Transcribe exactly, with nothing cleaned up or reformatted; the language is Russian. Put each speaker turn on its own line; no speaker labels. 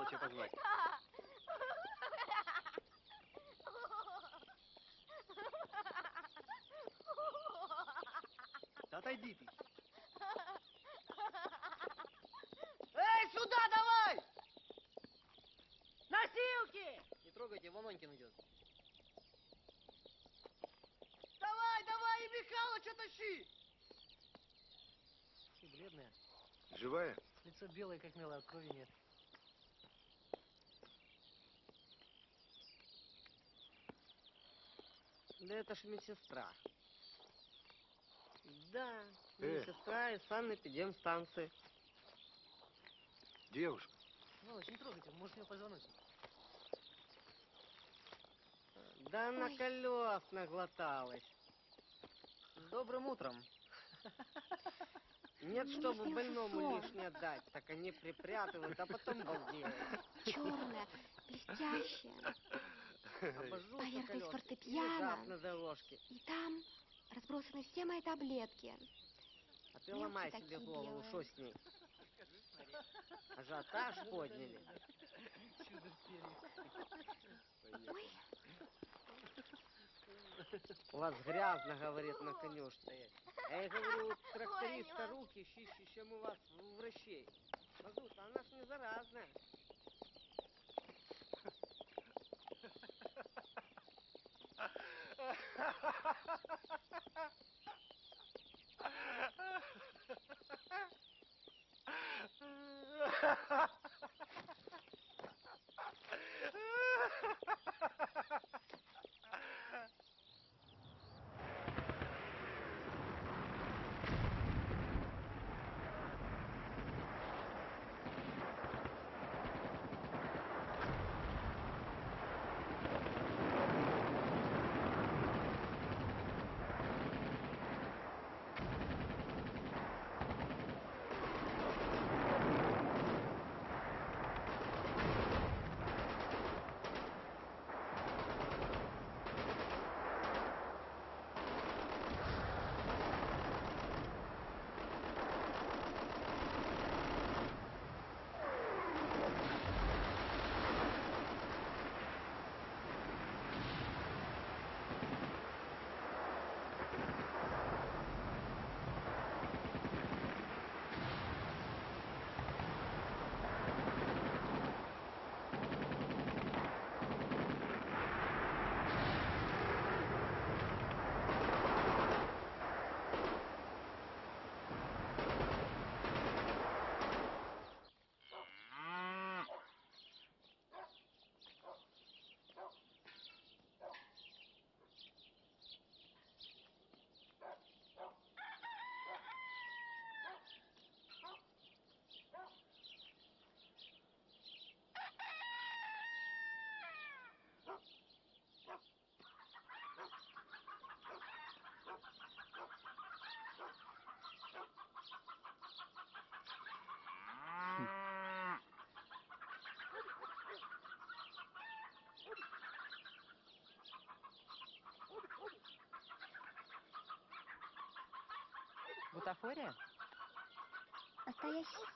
Михайловича позвать. Да отойди ты.
Эй, сюда давай! Носилки!
Не трогайте, Вононькин идет.
Давай, давай, и Михалыча тащи!
Ты бледная.
Живая?
Лицо белое, как мело, а крови нет.
Да это ж медсестра. Да,
Э.
медсестра из санэпидемстанции.
Девушка.
Михайлович, не трогайте, может, у него позвоночник.
Да на
Ой.
колес наглоталась.
С добрым утром.
Нет,
Мне
чтобы
снился
больному
сон.
лишнее дать, так они припрятывают, а потом балдеют.
Черная, блестящая.
Обожжутся
Поверхность
колеса и
фортепиано.
лежат на дорожке.
И там разбросаны все мои таблетки.
А ты
Мелкие
ломай
такие
себе голову,
белые.
что с ней? Ажиотаж подняли.
Чудо в перьях.
Ой,
У вас грязно, говорит, на коню стоять. А я говорю,
Ой,
трактористка,
не могу.
руки чище, чем у вас в врачей. Мазута, она ж не заразная.
Бутафория?
настоящий.